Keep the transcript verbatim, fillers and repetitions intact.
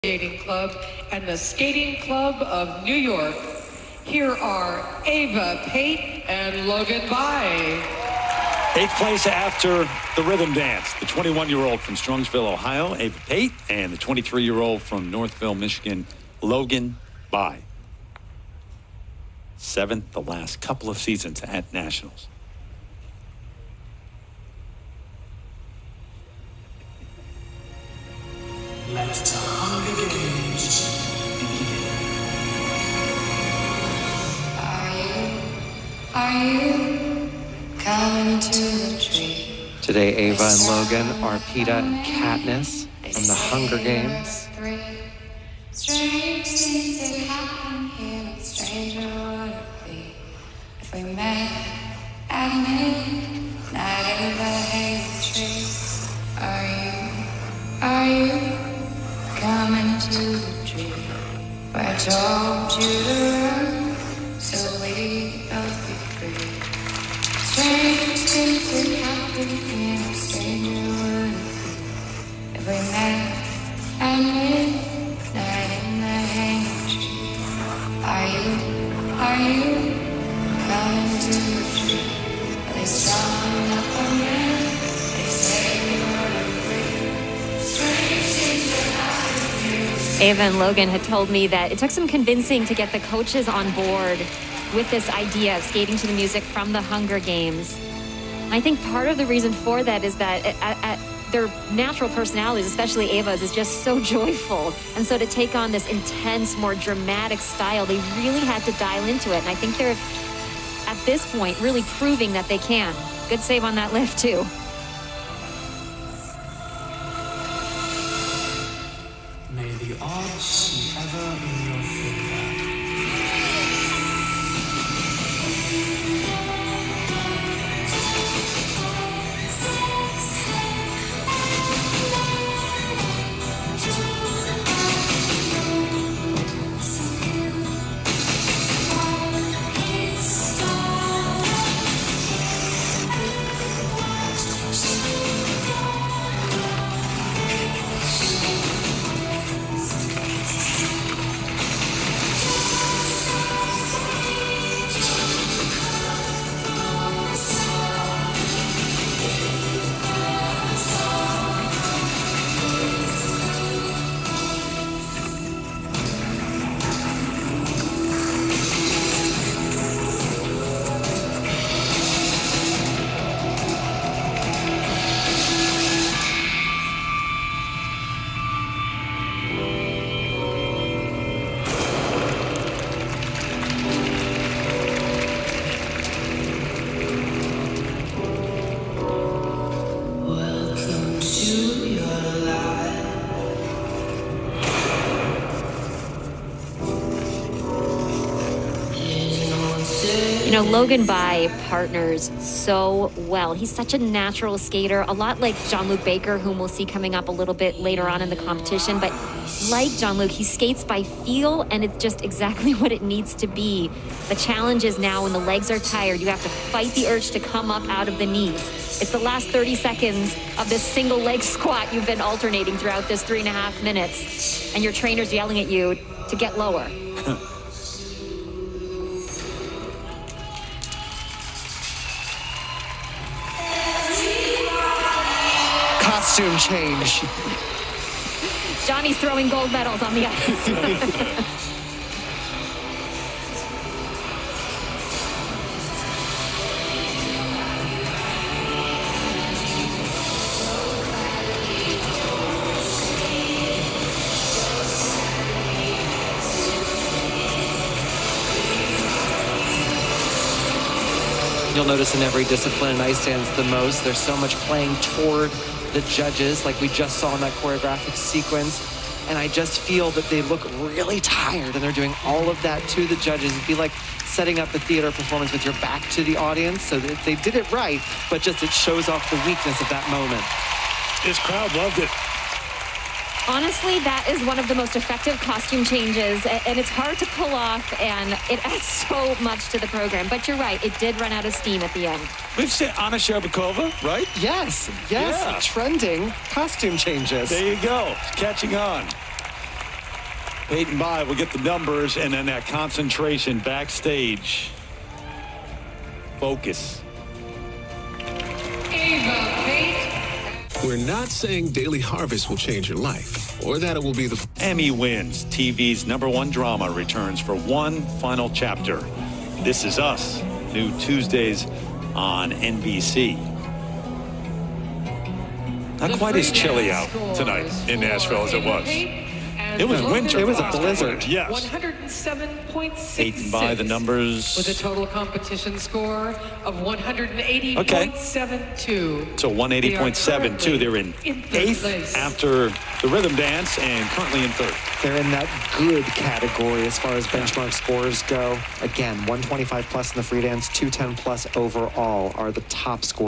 Skating Club and the Skating Club of New York. Here are Eva PATE and Logan By. Eighth place after the rhythm dance, the twenty-one-year-old from Strongsville, Ohio, Eva PATE, and the twenty-three-year-old from Northville, Michigan, Logan By. Seventh the last couple of seasons at Nationals. Let the Hunger Games begin. Are you, are you coming to the tree? Today, Eva and Logan are Peta and Katniss from the Hunger Games. Strange things that happen here, but stranger would it be if we met at midnight in the hay tree? Are you, are you coming to the tree where I told you to run, so we both be free? Strange things that happen here, a stranger would it be if we met at midnight in the hanging tree? Are you, are you coming to the tree? Are they strong up a man? They say we were free. Strange things that happen here. Eva and Logan had told me that it took some convincing to get the coaches on board with this idea of skating to the music from the Hunger Games. I think part of the reason for that is that at, at their natural personalities, especially Eva's, is just so joyful. And so to take on this intense, more dramatic style, they really had to dial into it. And I think they're, at this point, really proving that they can. Good save on that lift, too. May the odds be ever in your favor. You know, Logan By partners so well. He's such a natural skater, a lot like Jean-Luc Baker, whom we'll see coming up a little bit later on in the competition. But like Jean-Luc, he skates by feel, and it's just exactly what it needs to be. The challenge is now when the legs are tired, you have to fight the urge to come up out of the knees. It's the last thirty seconds of this single leg squat you've been alternating throughout this three and a half minutes. And your trainer's yelling at you to get lower. Costume change. Johnny's throwing gold medals on the ice. You'll notice in every discipline in ice dance the most, there's so much playing toward the judges, like we just saw in that choreographic sequence. And I just feel that they look really tired, and they're doing all of that to the judges. It'd be like setting up a theater performance with your back to the audience. So that they did it right, but just it shows off the weakness of that moment. This crowd loved it. Honestly, that is one of the most effective costume changes, and it's hard to pull off, and it adds so much to the program. But you're right, it did run out of steam at the end. We've seen Anna Sherbakova, right? Yes, yes, Yeah. trending costume changes. There you go. It's catching on. Peyton by will get the numbers, and then that concentration backstage. Focus. Eva PATE. We're not saying Daily Harvest will change your life, or that it will be the... Emmy wins. T V's number one drama returns for one final chapter. This Is Us, new Tuesdays on N B C. Not quite as chilly out tonight in Nashville as it was. It was winter. It was a last blizzard. night. Yes. one hundred seven point six Peyton by the numbers. with a total competition score of one hundred eighty point seven two. So one eighty point seven two. They're in, in third eighth place. after the rhythm dance and currently in third. They're in that good category as far as benchmark scores go. Again, one twenty-five plus in the free dance, two ten plus overall are the top scores.